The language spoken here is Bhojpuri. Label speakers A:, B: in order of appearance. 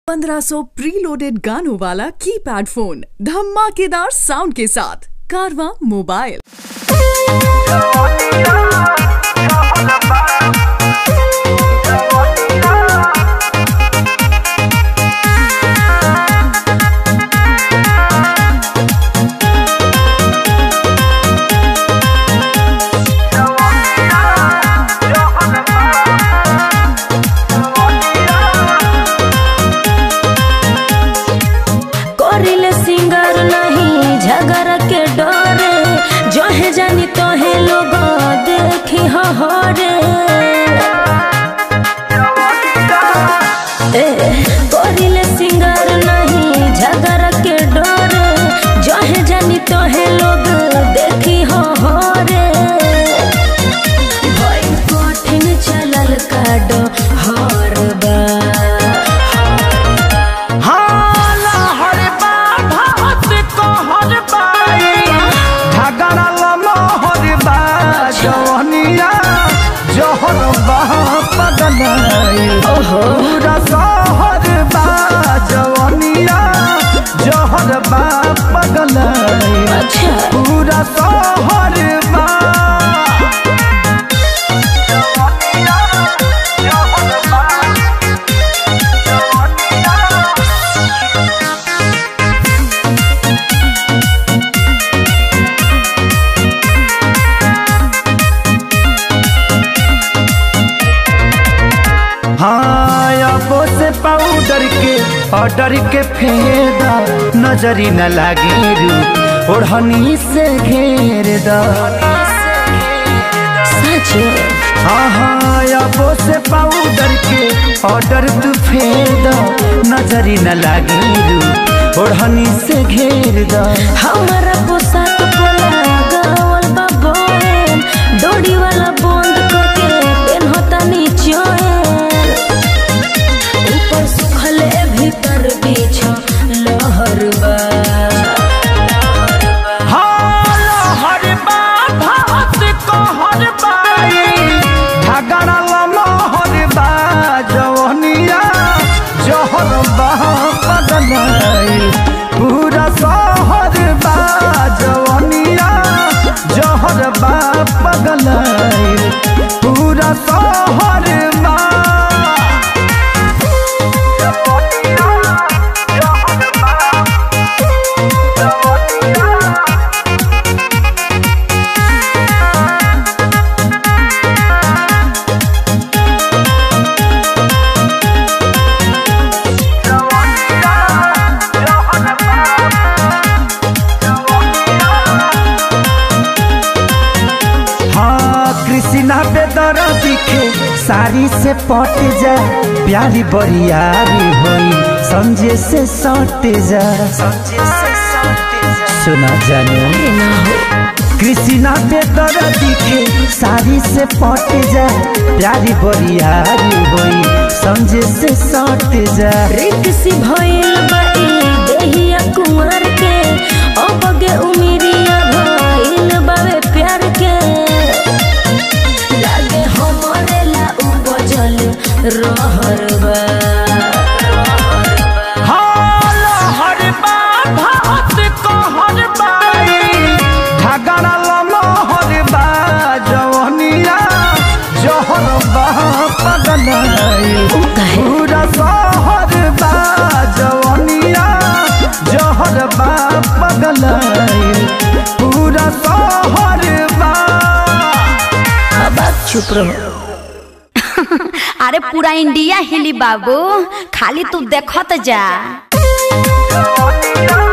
A: 1500 प्रीलोडेड गानों वाला कीपैड फोन धमाकेदार साउंड के साथ कारवां मोबाइल।
B: सिंगर नहीं झगड़ के डरे, जो है जानी तो है लोग देखी हरे। कोरिले सिंगर नहीं झगड़ के डरे, जो है जानी तो है लोग देखी हरे। भाई कठिन चलल काडो हर बा
C: पूरा शहर बा जवनिया जहर बा पगलाई।
B: अच्छा
C: पूरा शहर बा पाउडर के ऑर्डर के फेदा नजरी न लागे रू ओढ़नी से घेर दा।
B: सच
C: हाँ से पाउडर के ऑर्डर तू फेदा नजरी न लागे रू ओढ़नी से घेर दा।
B: हमारा पोशाक पोला गावल बाबोन डोरी वाला बंद करके पेन होता नीचे सुखले भीतर बीच लहर बा।
C: लहर बा भात कहर बाई झगड़ा लहर बा जवनिया जहर बा पगलाई। पूरा शहर बा जवनिया जहर बा पगलाई। पूरा शहर बा दिखे साड़ी से पट जा प्यारी बरियारी होई समझे से सट जा। सुना जाने कृष्णा बेदर दिखे साड़ी से पट जा प्यारी बरियारी होई समझे से सट जा।
B: रिक्सी भइल बाई देहिया कुंवर के अबगे उमिरिया भइल बावे प्यार के। रहर बा
C: लहर बा भात कहर बाई झगड़ा लहर बा जवनिया जहर बा पगलाई। पूरा शहर बा जवनिया जहर बा पगलाई। पूरा शहर बा।
B: अब चुप रहो।
D: अरे पूरा इंडिया हिली बाबू, खाली तू देखत जा।